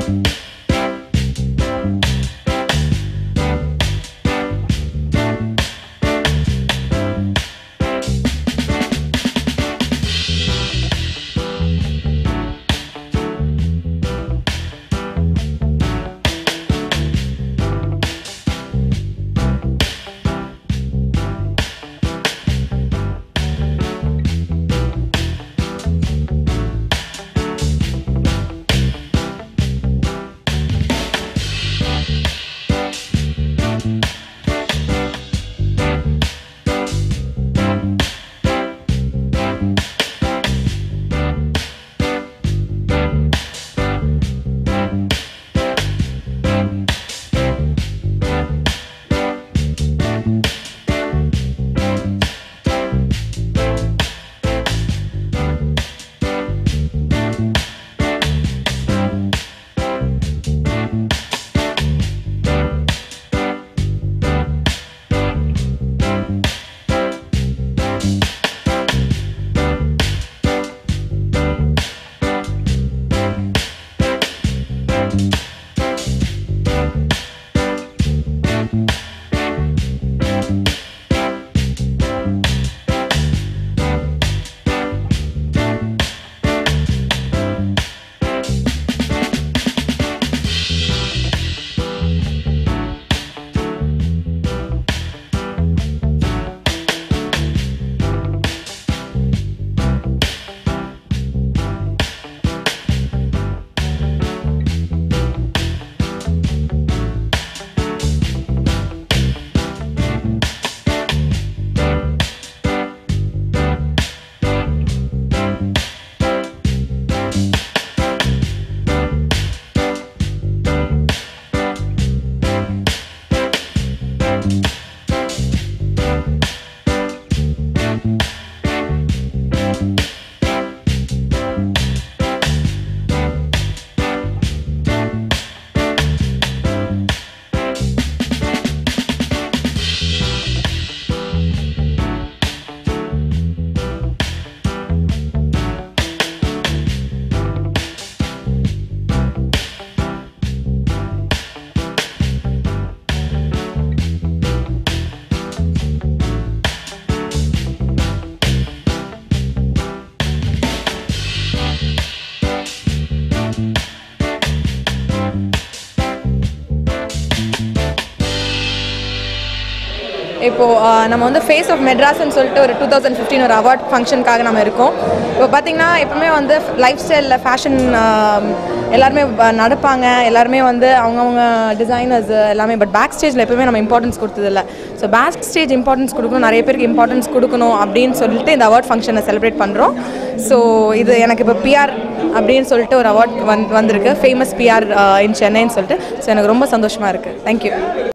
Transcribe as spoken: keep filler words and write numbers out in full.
இப்போ நம்ம வந்து ஃபேஸ் ஆஃப் மெட்ராஸ்ன்னு சொல்லிட்டு ஒரு டூ தௌசண்ட் ஃபிஃப்டீன் ஒரு அவார்ட் ஃபங்க்ஷனுக்காக நம்ம இருக்கோம். இப்போ பார்த்திங்கன்னா எப்பவுமே வந்து லைஃப் ஸ்டைலில் ஃபேஷன் எல்லாருமே நடப்பாங்க, எல்லாருமே வந்து அவங்கவுங்க டிசைனர்ஸ் எல்லாமே. பட் பேக் ஸ்டேஜில் எப்பவுமே நம்ம இம்பார்ட்டன்ஸ் கொடுத்ததில்ல. ஸோ பேக் ஸ்டேஜ் இம்பார்ட்டன்ஸ் கொடுக்கணும், நிறைய பேருக்கு இம்பார்ட்டன்ஸ் கொடுக்கணும் அப்படின்னு சொல்லிட்டு இந்த அவார்ட் ஃபங்க்ஷனை செலிப்ரேட் பண்ணுறோம். ஸோ இது எனக்கு இப்போ பிஆர் அப்படின்னு சொல்லிட்டு ஒரு அவார்ட் வந் வந்திருக்கு ஃபேமஸ் பிஆர் இன் சென்னைன்னு சொல்லிட்டு. ஸோ எனக்கு ரொம்ப சந்தோஷமாக இருக்குது. தேங்க்யூ.